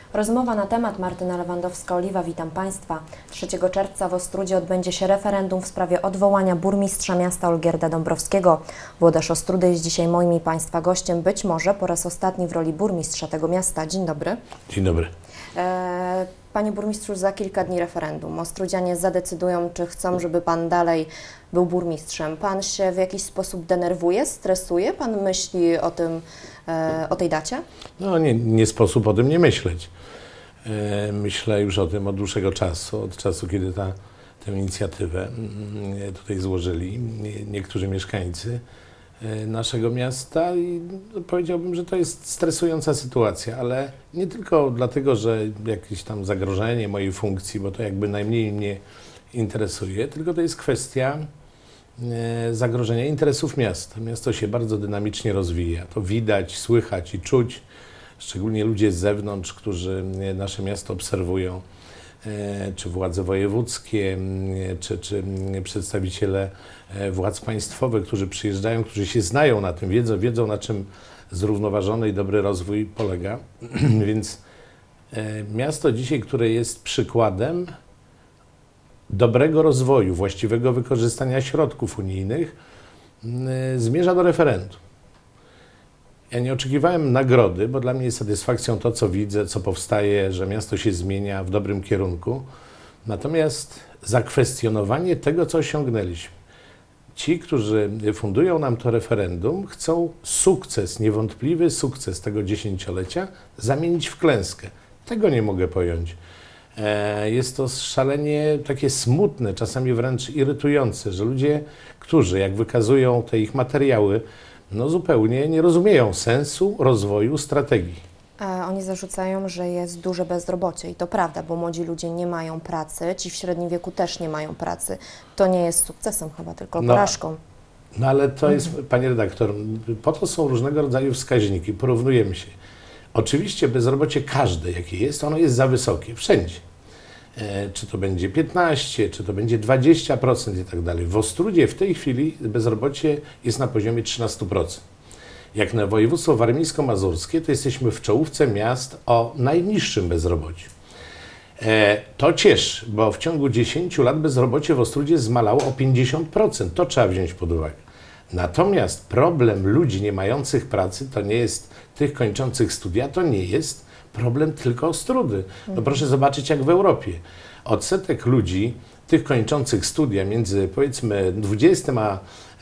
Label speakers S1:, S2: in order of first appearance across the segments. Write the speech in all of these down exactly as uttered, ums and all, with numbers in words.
S1: Rozmowa na temat. Martyna Lewandowska-Oliwa, witam Państwa. trzeciego czerwca w Ostródzie odbędzie się referendum w sprawie odwołania burmistrza miasta Olgierda Dąbrowskiego. Włodarz Ostródy jest dzisiaj moim i Państwa gościem, być może po raz ostatni w roli burmistrza tego miasta. Dzień dobry.
S2: Dzień dobry.
S1: E, Panie burmistrzu, za kilka dni referendum. Ostródzianie zadecydują, czy chcą, żeby Pan dalej był burmistrzem. Pan się w jakiś sposób denerwuje, stresuje? Pan myśli o tym, e, o tej dacie?
S2: No nie, nie sposób o tym nie myśleć. E, myślę już o tym od dłuższego czasu, od czasu, kiedy ta, tę inicjatywę mm, tutaj złożyli nie, niektórzy mieszkańcy e, naszego miasta i no, powiedziałbym, że to jest stresująca sytuacja, ale nie tylko dlatego, że jakieś tam zagrożenie mojej funkcji, bo to jakby najmniej mnie interesuje, tylko to jest kwestia zagrożenia interesów miasta. Miasto się bardzo dynamicznie rozwija. To widać, słychać i czuć, szczególnie ludzie z zewnątrz, którzy nasze miasto obserwują, czy władze wojewódzkie, czy, czy przedstawiciele władz państwowych, którzy przyjeżdżają, którzy się znają na tym, wiedzą, wiedzą na czym zrównoważony i dobry rozwój polega. Więc miasto dzisiaj, które jest przykładem dobrego rozwoju, właściwego wykorzystania środków unijnych, zmierza do referendum. Ja nie oczekiwałem nagrody, bo dla mnie jest satysfakcją to, co widzę, co powstaje, że miasto się zmienia w dobrym kierunku. Natomiast zakwestionowanie tego, co osiągnęliśmy. Ci, którzy fundują nam to referendum, chcą sukces, niewątpliwy sukces tego dziesięciolecia zamienić w klęskę. Tego nie mogę pojąć. Jest to szalenie takie smutne, czasami wręcz irytujące, że ludzie, którzy jak wykazują te ich materiały, no zupełnie nie rozumieją sensu rozwoju strategii.
S1: Oni zarzucają, że jest duże bezrobocie i to prawda, bo młodzi ludzie nie mają pracy, ci w średnim wieku też nie mają pracy. To nie jest sukcesem chyba, tylko
S2: no,
S1: porażką.
S2: No ale to jest, mhm. Panie redaktor, po to są różnego rodzaju wskaźniki, porównujemy się. Oczywiście bezrobocie każde, jakie jest, ono jest za wysokie, wszędzie. E, czy to będzie piętnaście, czy to będzie dwadzieścia procent i tak dalej. W Ostródzie w tej chwili bezrobocie jest na poziomie trzynaście procent. Jak na województwo warmińsko-mazurskie, to jesteśmy w czołówce miast o najniższym bezrobociu. E, to cieszy, bo w ciągu dziesięciu lat bezrobocie w Ostródzie zmalało o pięćdziesiąt procent. To trzeba wziąć pod uwagę. Natomiast problem ludzi nie mających pracy, to nie jest tych kończących studia, to nie jest problem tylko Ostródy. No proszę zobaczyć, jak w Europie. Odsetek ludzi, tych kończących studia między powiedzmy dwudziestym a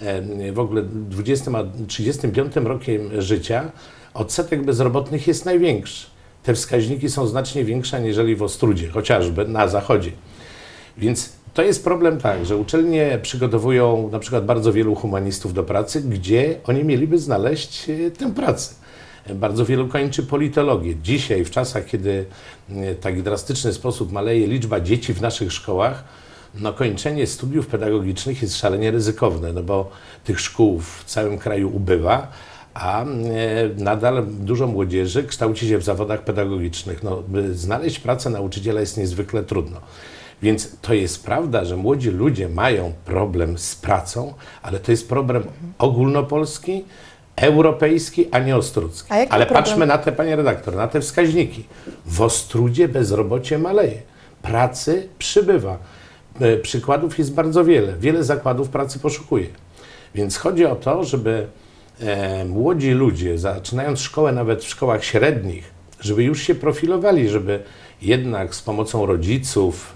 S2: w ogóle dwudziestym a trzydziestym piątym rokiem życia, odsetek bezrobotnych jest największy. Te wskaźniki są znacznie większe aniżeli w Ostródzie, chociażby na zachodzie. Więc to jest problem tak, że uczelnie przygotowują na przykład bardzo wielu humanistów do pracy, gdzie oni mieliby znaleźć tę pracę. Bardzo wielu kończy politologię. Dzisiaj, w czasach, kiedy w taki drastyczny sposób maleje liczba dzieci w naszych szkołach, no kończenie studiów pedagogicznych jest szalenie ryzykowne, no bo tych szkół w całym kraju ubywa, a nadal dużo młodzieży kształci się w zawodach pedagogicznych. No, by znaleźć pracę nauczyciela jest niezwykle trudno. Więc to jest prawda, że młodzi ludzie mają problem z pracą, ale to jest problem ogólnopolski, europejski, a nie ostródzki. Ale problem? Patrzmy na te, panie redaktor, na te wskaźniki. W Ostródzie bezrobocie maleje, pracy przybywa. Przykładów jest bardzo wiele. Wiele zakładów pracy poszukuje. Więc chodzi o to, żeby e, młodzi ludzie, zaczynając szkołę nawet w szkołach średnich, żeby już się profilowali, żeby jednak z pomocą rodziców,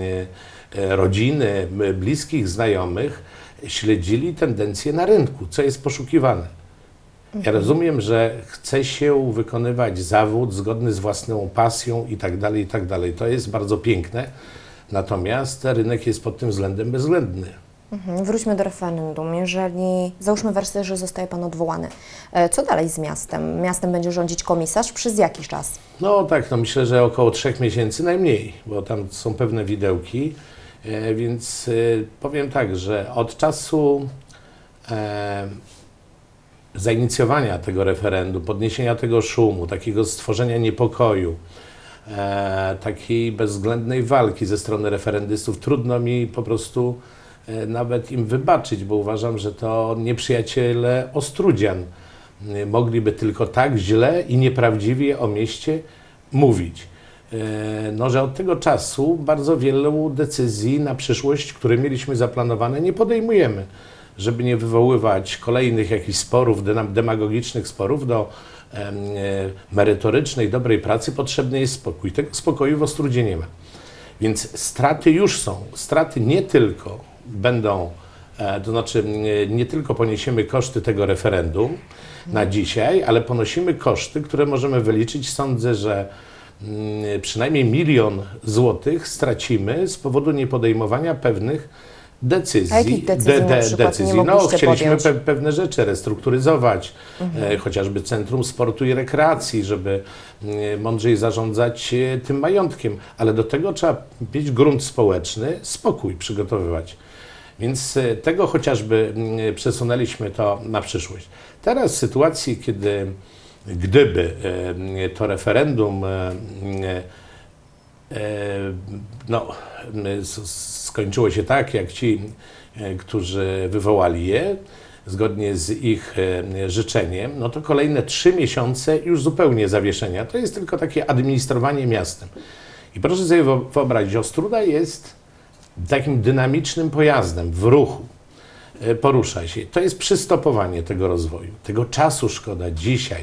S2: e, e, rodziny, bliskich, znajomych śledzili tendencje na rynku, co jest poszukiwane. Ja rozumiem, że chce się wykonywać zawód zgodny z własną pasją i tak dalej, i tak dalej. To jest bardzo piękne, natomiast rynek jest pod tym względem bezwzględny.
S1: Mhm. Wróćmy do referendum. Jeżeli, załóżmy wersję, że zostaje Pan odwołany, co dalej z miastem? Miastem będzie rządzić komisarz przez jakiś czas?
S2: No tak, no myślę, że około trzech miesięcy najmniej, bo tam są pewne widełki, e, więc e, powiem tak, że od czasu e, zainicjowania tego referendum, podniesienia tego szumu, takiego stworzenia niepokoju, e, takiej bezwzględnej walki ze strony referendystów, trudno mi po prostu e, nawet im wybaczyć, bo uważam, że to nieprzyjaciele Ostródzian mogliby tylko tak źle i nieprawdziwie o mieście mówić. no, że od tego czasu bardzo wielu decyzji na przyszłość, które mieliśmy zaplanowane, nie podejmujemy, żeby nie wywoływać kolejnych jakichś sporów, demagogicznych sporów. Do e, merytorycznej, dobrej pracy potrzebny jest spokój. Tego spokoju w Ostródzie nie ma. Więc straty już są. Straty nie tylko będą, e, to znaczy nie, nie tylko poniesiemy koszty tego referendum na dzisiaj, ale ponosimy koszty, które możemy wyliczyć. Sądzę, że mm, przynajmniej milion złotych stracimy z powodu niepodejmowania pewnych decyzji.
S1: A jakich decyzji
S2: de,
S1: na
S2: de,
S1: przykład
S2: decyzji.
S1: nie
S2: No,
S1: mogliście
S2: chcieliśmy
S1: podjąć?
S2: pe, pewne rzeczy restrukturyzować,
S1: Mhm.
S2: e, chociażby Centrum Sportu i Rekreacji, żeby e, mądrzej zarządzać e, tym majątkiem, ale do tego trzeba mieć grunt społeczny, spokój przygotowywać. Więc e, tego chociażby e, przesunęliśmy to na przyszłość. Teraz w sytuacji, kiedy gdyby e, to referendum e, e, no, skończyło się tak, jak ci, którzy wywołali je, zgodnie z ich życzeniem, no to kolejne trzy miesiące już zupełnie zawieszenia. To jest tylko takie administrowanie miastem. I proszę sobie wyobrazić, Ostróda jest takim dynamicznym pojazdem w ruchu. Porusza się. To jest przystopowanie tego rozwoju. Tego czasu szkoda dzisiaj.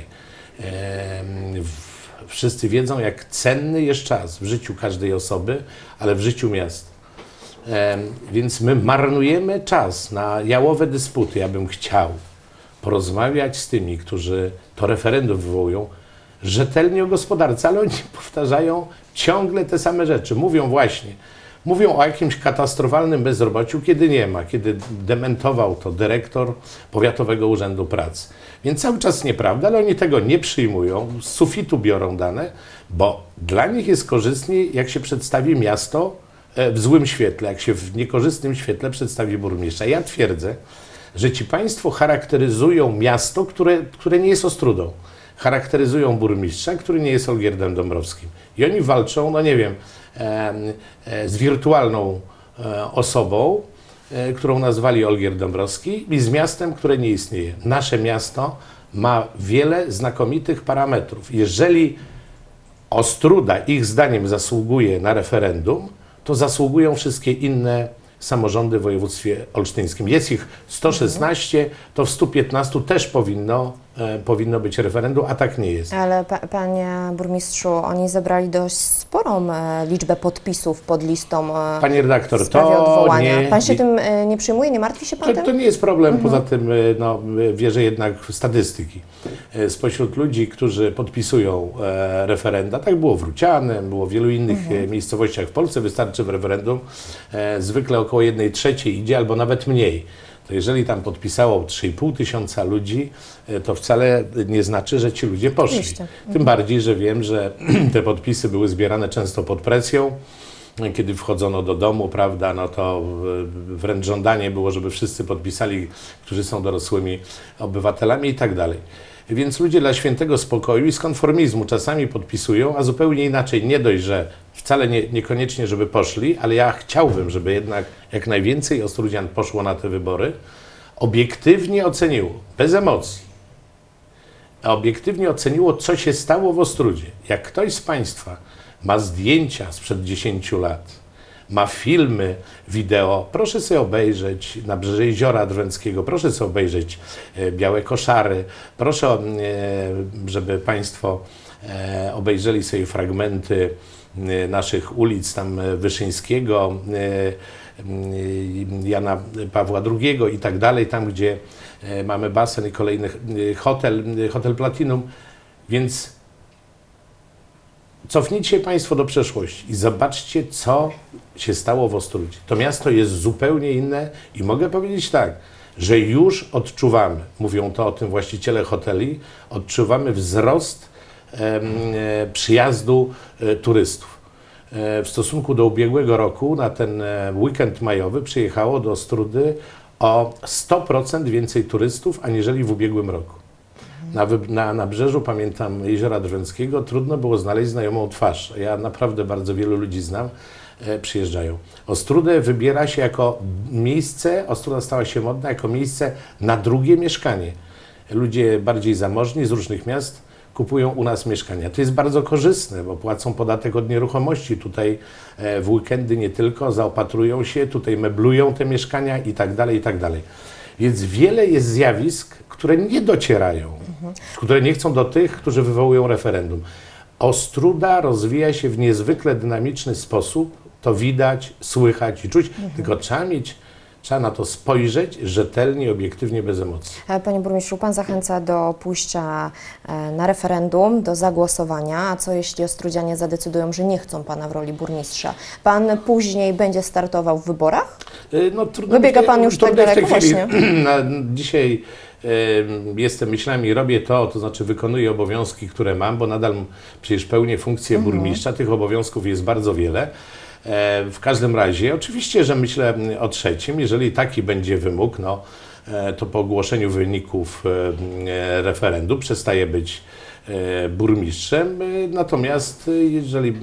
S2: Wszyscy wiedzą, jak cenny jest czas w życiu każdej osoby, ale w życiu miasta. E, więc my marnujemy czas na jałowe dysputy. Ja bym chciał porozmawiać z tymi, którzy to referendum wywołują, rzetelnie o gospodarce, ale oni powtarzają ciągle te same rzeczy. Mówią właśnie, mówią o jakimś katastrofalnym bezrobociu, kiedy nie ma, kiedy dementował to dyrektor Powiatowego Urzędu Pracy. Więc cały czas nieprawda, ale oni tego nie przyjmują, z sufitu biorą dane, bo dla nich jest korzystniej, jak się przedstawi miasto w złym świetle, jak się w niekorzystnym świetle przedstawi burmistrza. Ja twierdzę, że ci państwo charakteryzują miasto, które, które nie jest Ostródą. Charakteryzują burmistrza, który nie jest Olgierdem Dąbrowskim. I oni walczą, no nie wiem, e, e, z wirtualną e, osobą, e, którą nazwali Olgierd Dąbrowski, i z miastem, które nie istnieje. Nasze miasto ma wiele znakomitych parametrów. Jeżeli Ostróda ich zdaniem zasługuje na referendum, to zasługują wszystkie inne samorządy w województwie olsztyńskim. Jest ich sto szesnaście, to w stu piętnastu też powinno, e, powinno być referendum, a tak nie jest.
S1: Ale pa, panie burmistrzu, oni zebrali dość sporą e, liczbę podpisów pod listą e,
S2: Panie redaktor,
S1: w sprawie
S2: to
S1: odwołania.
S2: nie...
S1: Pan się tym e, nie przejmuje, nie martwi się pan
S2: To,
S1: tym?
S2: to nie jest problem, poza tym no, wierzę jednak w statystyki. E, Spośród ludzi, którzy podpisują e, referenda, tak było w Rucianem, było w wielu innych mhm. miejscowościach w Polsce, wystarczy w referendum, e, zwykle około jednej trzeciej idzie, albo nawet mniej. To jeżeli tam podpisało trzy i pół tysiąca ludzi, e, to wcale nie znaczy, że ci ludzie poszli.
S1: Oczywiście.
S2: Tym
S1: Mhm.
S2: bardziej, że wiem, że te podpisy były zbierane często pod presją. Kiedy wchodzono do domu, prawda, no to wręcz żądanie było, żeby wszyscy podpisali, którzy są dorosłymi obywatelami i tak dalej. Więc ludzie dla świętego spokoju i z konformizmu czasami podpisują, a zupełnie inaczej. Nie dość, że wcale nie, niekoniecznie, żeby poszli, ale ja chciałbym, żeby jednak jak najwięcej ostródzian poszło na te wybory, obiektywnie oceniło, bez emocji, a obiektywnie oceniło, co się stało w Ostródzie. Jak ktoś z Państwa ma zdjęcia sprzed dziesięciu lat, ma filmy, wideo, proszę sobie obejrzeć Nabrzeże Jeziora Drwęckiego, proszę sobie obejrzeć e, Białe Koszary, proszę, e, żeby Państwo e, obejrzeli sobie fragmenty e, naszych ulic, tam e, Wyszyńskiego, e, e, Jana Pawła drugiego i tak dalej, tam gdzie e, mamy basen i kolejny e, hotel, e, hotel Platinum, więc cofnijcie się Państwo do przeszłości i zobaczcie, co się stało w Ostródzie. To miasto jest zupełnie inne i mogę powiedzieć tak, że już odczuwamy, mówią to o tym właściciele hoteli, odczuwamy wzrost e, przyjazdu e, turystów. E, w stosunku do ubiegłego roku na ten e, weekend majowy przyjechało do Ostródy o sto procent więcej turystów aniżeli w ubiegłym roku. Na, na nabrzeżu, pamiętam, Jeziora Drwęckiego, trudno było znaleźć znajomą twarz. Ja naprawdę bardzo wielu ludzi znam, e, przyjeżdżają. Ostródę wybiera się jako miejsce, Ostróda stała się modna jako miejsce na drugie mieszkanie. Ludzie bardziej zamożni z różnych miast kupują u nas mieszkania. To jest bardzo korzystne, bo płacą podatek od nieruchomości. Tutaj e, w weekendy nie tylko zaopatrują się, tutaj meblują te mieszkania i tak dalej, i tak dalej. Więc wiele jest zjawisk, które nie docierają, mhm. które nie chcą do tych, którzy wywołują referendum. Ostróda rozwija się w niezwykle dynamiczny sposób, to widać, słychać i czuć, mhm. tylko trzeba mieć, trzeba na to spojrzeć rzetelnie, obiektywnie, bez emocji.
S1: Panie burmistrzu, Pan zachęca do pójścia na referendum, do zagłosowania, a co jeśli ostródzianie zadecydują, że nie chcą Pana w roli burmistrza? Pan później będzie startował w wyborach?
S2: No, trudno
S1: Wybiega Pan już tak daleko właśnie.
S2: Na, dzisiaj y, jestem myślami, robię to, to znaczy wykonuję obowiązki, które mam, bo nadal przecież pełnię funkcję mhm. burmistrza, tych obowiązków jest bardzo wiele. W każdym razie, oczywiście, że myślę o trzecim, jeżeli taki będzie wymóg, no, to po ogłoszeniu wyników referendum przestaje być burmistrzem, natomiast jeżeli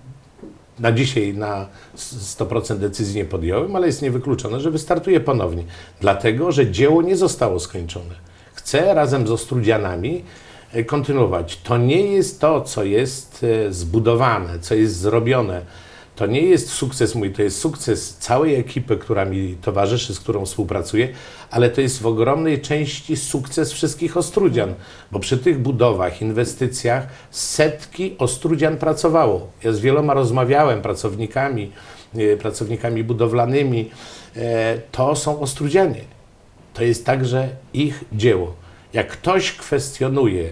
S2: na dzisiaj na sto procent decyzji nie podjąłem, ale jest niewykluczone, że wystartuję ponownie, dlatego, że dzieło nie zostało skończone. Chcę razem z Ostródzianami kontynuować. To nie jest to, co jest zbudowane, co jest zrobione. To nie jest sukces mój, to jest sukces całej ekipy, która mi towarzyszy, z którą współpracuję, ale to jest w ogromnej części sukces wszystkich Ostródzian, bo przy tych budowach, inwestycjach setki Ostródzian pracowało. Ja z wieloma rozmawiałem, pracownikami, pracownikami budowlanymi. To są Ostródzianie. To jest także ich dzieło. Jak ktoś kwestionuje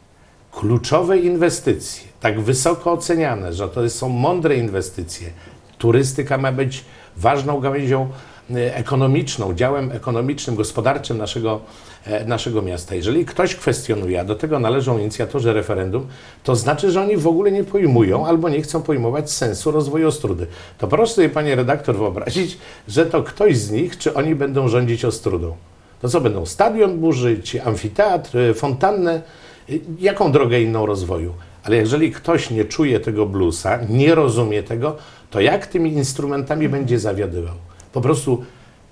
S2: kluczowe inwestycje, tak wysoko oceniane, że to są mądre inwestycje, turystyka ma być ważną gałęzią ekonomiczną, działem ekonomicznym, gospodarczym naszego, naszego miasta. Jeżeli ktoś kwestionuje, a do tego należą inicjatorzy referendum, to znaczy, że oni w ogóle nie pojmują albo nie chcą pojmować sensu rozwoju Ostródy. To proszę sobie, panie redaktor, wyobrazić, że to ktoś z nich, czy oni będą rządzić Ostródą. To co, będą stadion burzyć, amfiteatr, fontannę? Jaką drogę inną rozwoju? Ale jeżeli ktoś nie czuje tego bluesa, nie rozumie tego, to jak tymi instrumentami będzie zawiadywał? Po prostu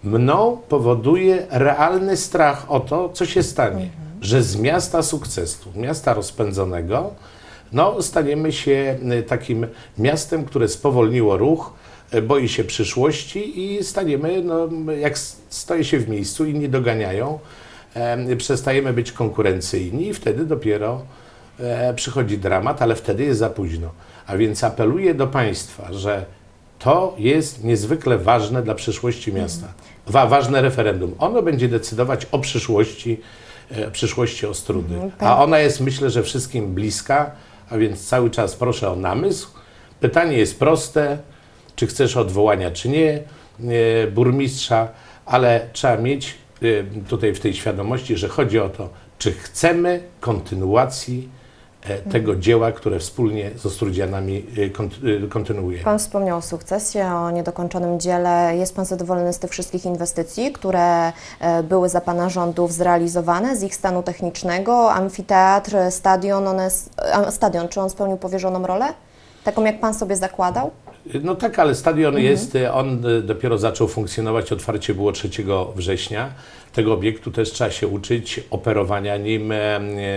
S2: mną powoduje realny strach o to, co się stanie, mhm. że z miasta sukcesu, miasta rozpędzonego, no, staniemy się takim miastem, które spowolniło ruch, boi się przyszłości i staniemy, no, jak stoję się w miejscu, inni doganiają, e, przestajemy być konkurencyjni i wtedy dopiero e, przychodzi dramat, ale wtedy jest za późno. A więc apeluję do Państwa, że to jest niezwykle ważne dla przyszłości miasta. Wa ważne referendum. Ono będzie decydować o przyszłości, e, przyszłości Ostródy. A ona jest, myślę, że wszystkim bliska, a więc cały czas proszę o namysł. Pytanie jest proste, czy chcesz odwołania, czy nie, e, burmistrza, ale trzeba mieć e, tutaj w tej świadomości, że chodzi o to, czy chcemy kontynuacji e, tego dzieła, które wspólnie z Ostródzianami e, kont e, kontynuujemy.
S1: Pan wspomniał o sukcesie, o niedokończonym dziele. Jest Pan zadowolony z tych wszystkich inwestycji, które e, były za Pana rządów zrealizowane, z ich stanu technicznego, amfiteatr, stadion, one, stadion, czy on spełnił powierzoną rolę? Taką, jak Pan sobie zakładał?
S2: No tak, ale stadion
S1: mhm.
S2: jest, on dopiero zaczął funkcjonować, otwarcie było trzeciego września. Tego obiektu też trzeba się uczyć, operowania nim, e,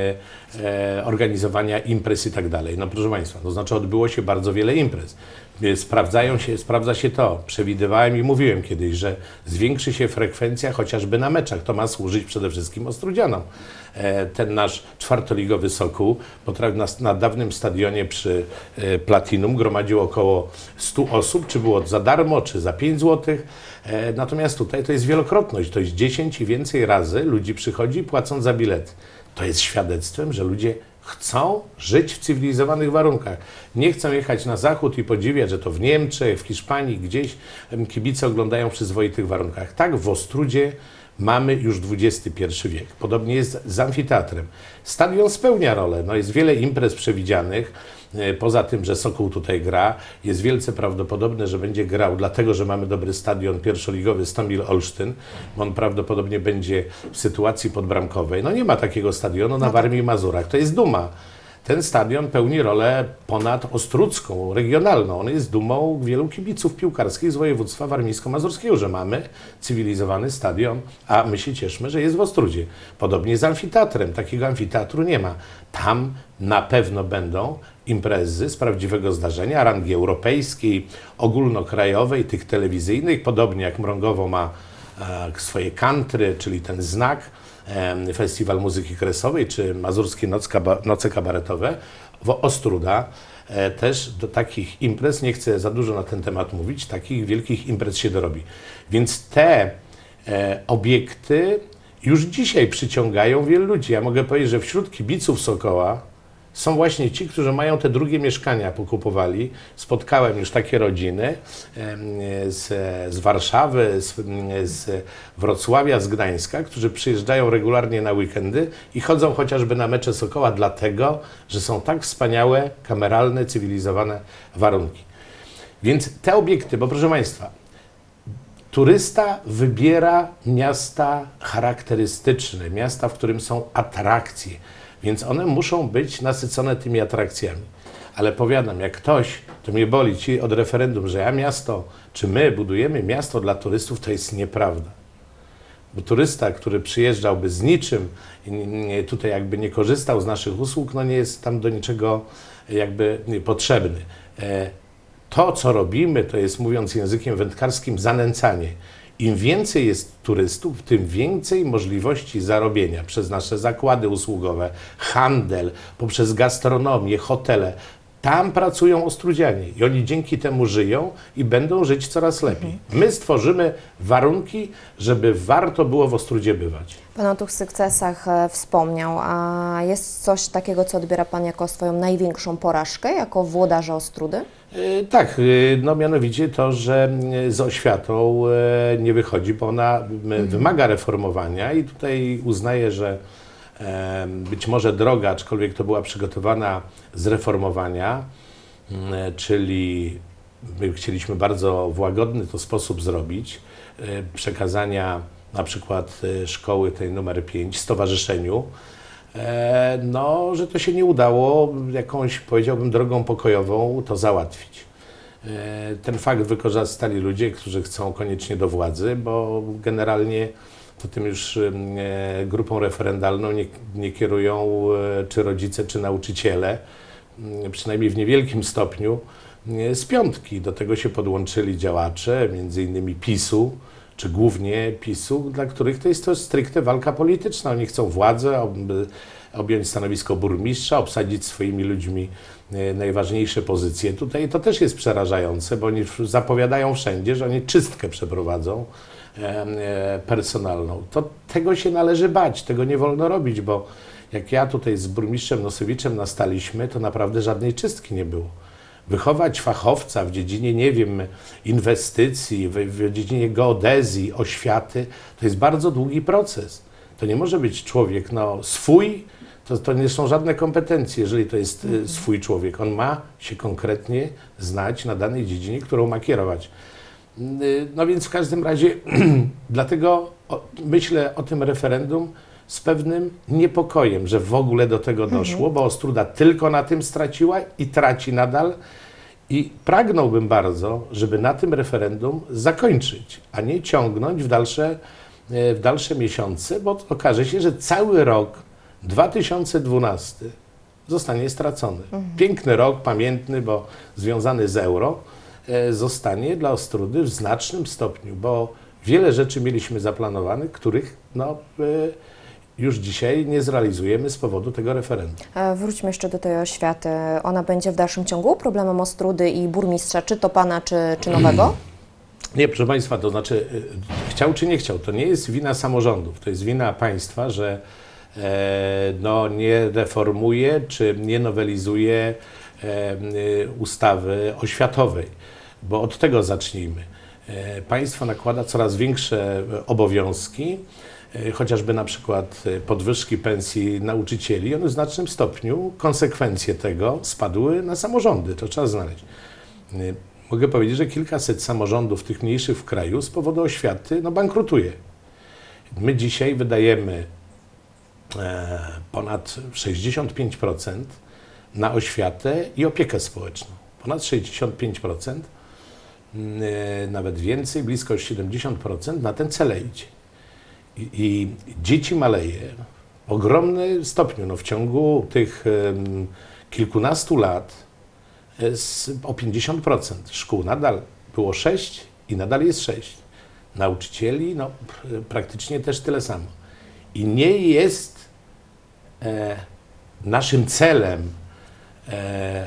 S2: e, organizowania imprez i tak dalej. No proszę Państwa, to znaczy odbyło się bardzo wiele imprez. Sprawdzają się, sprawdza się to. Przewidywałem i mówiłem kiedyś, że zwiększy się frekwencja chociażby na meczach. To ma służyć przede wszystkim Ostródzianom. E, ten nasz czwartoligowy Sokół potrafił na, na dawnym stadionie przy e, Platinum gromadził około stu osób, czy było za darmo, czy za pięć złotych. E, natomiast tutaj to jest wielokrotność, to jest dziesięć i więcej razy ludzi przychodzi płacąc za bilety. To jest świadectwem, że ludzie chcą żyć w cywilizowanych warunkach. Nie chcą jechać na zachód i podziwiać, że to w Niemczech, w Hiszpanii, gdzieś kibice oglądają w przyzwoitych warunkach. Tak, w Ostródzie mamy już dwudziesty pierwszy wiek. Podobnie jest z amfiteatrem. Stadion spełnia rolę. No jest wiele imprez przewidzianych. Poza tym, że Sokół tutaj gra, jest wielce prawdopodobne, że będzie grał, dlatego że mamy dobry stadion pierwszoligowy Stomil Olsztyn. On prawdopodobnie będzie w sytuacji podbramkowej. No nie ma takiego stadionu na Warmii i Mazurach. To jest duma. ten stadion pełni rolę ponadostródzką, regionalną. On jest dumą wielu kibiców piłkarskich z województwa warmińsko-mazurskiego, że mamy cywilizowany stadion, a my się cieszmy, że jest w Ostródzie. Podobnie z amfiteatrem. Takiego amfiteatru nie ma. Tam na pewno będą imprezy z prawdziwego zdarzenia, rangi europejskiej, ogólnokrajowej, tych telewizyjnych, podobnie jak Mrągowo ma e, swoje country, czyli ten znak, e, Festiwal Muzyki Kresowej, czy Mazurskie Noc kaba, Noce Kabaretowe. W Ostróda e, też do takich imprez, nie chcę za dużo na ten temat mówić, takich wielkich imprez się dorobi. Więc te e, obiekty już dzisiaj przyciągają wielu ludzi. Ja mogę powiedzieć, że wśród kibiców Sokoła są właśnie ci, którzy mają te drugie mieszkania, pokupowali. Spotkałem już takie rodziny z, z Warszawy, z, z Wrocławia, z Gdańska, którzy przyjeżdżają regularnie na weekendy i chodzą chociażby na mecze Sokoła dlatego, że są tak wspaniałe, kameralne, cywilizowane warunki. Więc te obiekty, bo proszę Państwa, turysta wybiera miasta charakterystyczne, miasta, w którym są atrakcje, więc one muszą być nasycone tymi atrakcjami. Ale powiadam, jak ktoś, to mnie boli ci od referendum, że ja miasto, czy my budujemy miasto dla turystów, to jest nieprawda. Bo turysta, który przyjeżdżałby z niczym, tutaj jakby nie korzystał z naszych usług, no nie jest tam do niczego jakby potrzebny. To, co robimy, to jest, mówiąc językiem wędkarskim, zanęcanie. Im więcej jest turystów, tym więcej możliwości zarobienia przez nasze zakłady usługowe, handel, poprzez gastronomię, hotele. Tam pracują Ostródzianie i oni dzięki temu żyją i będą żyć coraz lepiej. My stworzymy warunki, żeby warto było w Ostródzie bywać.
S1: Pan o tych sukcesach e, wspomniał, a jest coś takiego, co odbiera Pan jako swoją największą porażkę, jako włodarza Ostródy?
S2: E, tak, e, no mianowicie to, że e, z oświatą e, nie wychodzi, bo ona e, wymaga reformowania i tutaj uznaję, że e, być może droga, aczkolwiek to była przygotowana z reformowania, e, czyli my chcieliśmy bardzo w łagodny to sposób zrobić, e, przekazania na przykład e, szkoły tej numer pięć stowarzyszeniu, e, no, że to się nie udało jakąś, powiedziałbym, drogą pokojową to załatwić. E, ten fakt wykorzystali ludzie, którzy chcą koniecznie do władzy, bo generalnie to tym już e, grupą referendalną nie, nie kierują e, czy rodzice, czy nauczyciele, e, przynajmniej w niewielkim stopniu, e, z piątki. Do tego się podłączyli działacze, między innymi PiSu, czy głównie PiSu, dla których to jest to stricte walka polityczna. Oni chcą władzę, ob, objąć stanowisko burmistrza, obsadzić swoimi ludźmi e, najważniejsze pozycje. Tutaj to też jest przerażające, bo oni zapowiadają wszędzie, że oni czystkę przeprowadzą e, e, personalną. To tego się należy bać, tego nie wolno robić, bo jak ja tutaj z burmistrzem Nosewiczem nastaliśmy, to naprawdę żadnej czystki nie było. Wychować fachowca w dziedzinie, nie wiem, inwestycji, w, w dziedzinie geodezji, oświaty, to jest bardzo długi proces. To nie może być człowiek no, swój, to, to nie są żadne kompetencje, jeżeli to jest y, swój człowiek. On ma się konkretnie znać na danej dziedzinie, którą ma kierować. Y, no więc w każdym razie, dlatego o, myślę o tym referendum z pewnym niepokojem, że w ogóle do tego doszło, mhm. bo Ostróda tylko na tym straciła i traci nadal. I pragnąłbym bardzo, żeby na tym referendum zakończyć, a nie ciągnąć w dalsze, w dalsze miesiące, bo okaże się, że cały rok dwa tysiące dwunasty zostanie stracony. Mhm. Piękny rok, pamiętny, bo związany z euro, zostanie dla Ostródy w znacznym stopniu, bo wiele rzeczy mieliśmy zaplanowanych, których no, już dzisiaj nie zrealizujemy z powodu tego referendum.
S1: Wróćmy jeszcze do tej oświaty. Ona będzie w dalszym ciągu problemem Ostródy i burmistrza, czy to pana, czy, czy nowego?
S2: Nie, proszę Państwa, to znaczy chciał czy nie chciał, to nie jest wina samorządów, to jest wina państwa, że e, no, nie reformuje czy nie nowelizuje e, ustawy oświatowej, bo od tego zacznijmy. E, państwo nakłada coraz większe obowiązki, chociażby na przykład podwyżki pensji nauczycieli, one w znacznym stopniu, konsekwencje tego spadły na samorządy, to trzeba znaleźć. Mogę powiedzieć, że kilkaset samorządów, tych mniejszych w kraju, z powodu oświaty no, bankrutuje. My dzisiaj wydajemy e, ponad sześćdziesiąt pięć procent na oświatę i opiekę społeczną. Ponad sześćdziesiąt pięć procent, nawet więcej, blisko siedemdziesiąt procent na ten cele idzie. I, i dzieci maleje w ogromnym stopniu. No, w ciągu tych um, kilkunastu lat z, o pięćdziesiąt procent. Szkół nadal było sześć i nadal jest sześć. Nauczycieli no, praktycznie też tyle samo. I nie jest e, naszym celem e, e,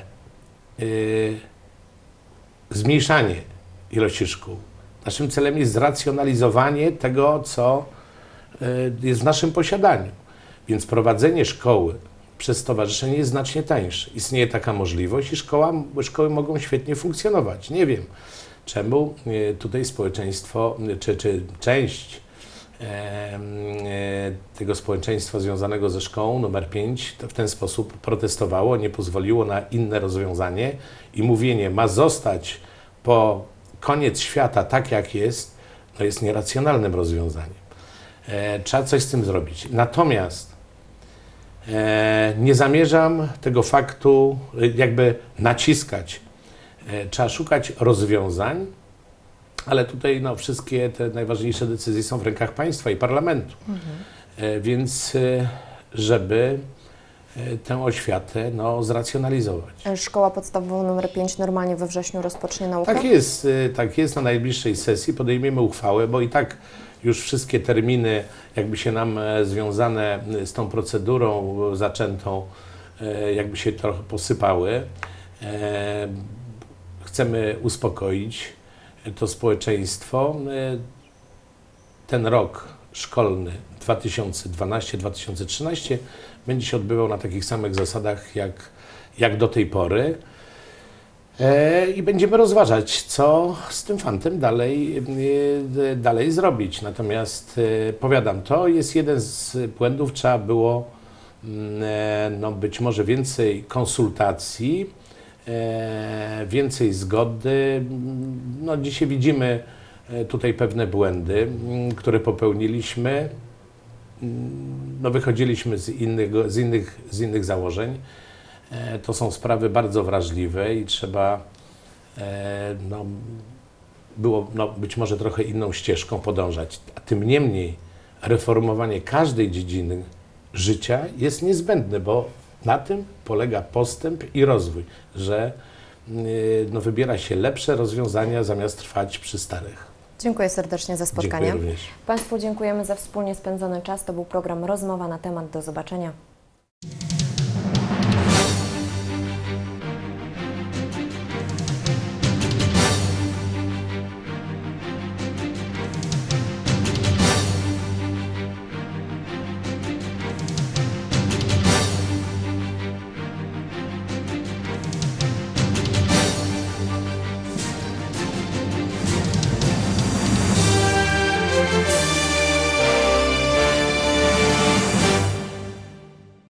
S2: zmniejszanie ilości szkół. Naszym celem jest zracjonalizowanie tego, co y, jest w naszym posiadaniu. Więc prowadzenie szkoły przez stowarzyszenie jest znacznie tańsze. Istnieje taka możliwość i szkoła, szkoły mogą świetnie funkcjonować. Nie wiem, czemu y, tutaj społeczeństwo, y, czy, czy część y, y, tego społeczeństwa związanego ze szkołą numer pięć to w ten sposób protestowało, nie pozwoliło na inne rozwiązanie i mówienie ma zostać po koniec świata tak jak jest, no jest nieracjonalnym rozwiązaniem. E, trzeba coś z tym zrobić. Natomiast e, nie zamierzam tego faktu e, jakby naciskać. E, trzeba szukać rozwiązań, ale tutaj no, wszystkie te najważniejsze decyzje są w rękach państwa i parlamentu. Mhm. E, więc e, żeby tę oświatę no, zracjonalizować.
S1: Szkoła podstawowa numer pięć normalnie we wrześniu rozpocznie naukę?
S2: Tak jest, tak jest. Na najbliższej sesji podejmiemy uchwałę, bo i tak już wszystkie terminy jakby się nam związane z tą procedurą zaczętą jakby się trochę posypały. Chcemy uspokoić to społeczeństwo. Ten rok szkolny dwa tysiące dwunasty dwa tysiące trzynasty będzie się odbywał na takich samych zasadach jak, jak do tej pory e, i będziemy rozważać, co z tym fantem dalej, e, dalej zrobić. Natomiast e, powiadam, to jest jeden z błędów, trzeba było e, no, być może więcej konsultacji, e, więcej zgody. No, dzisiaj widzimy tutaj pewne błędy, które popełniliśmy. No, wychodziliśmy z innych, z, innych, z innych założeń. E, to są sprawy bardzo wrażliwe i trzeba e, no, było no, być może trochę inną ścieżką podążać. A tym niemniej reformowanie każdej dziedziny życia jest niezbędne, bo na tym polega postęp i rozwój, że y, no, wybiera się lepsze rozwiązania zamiast trwać przy starych.
S1: Dziękuję serdecznie za spotkanie.
S2: Dziękuję również.
S1: Państwu dziękujemy za wspólnie spędzony czas. To był program Rozmowa na temat. Do zobaczenia.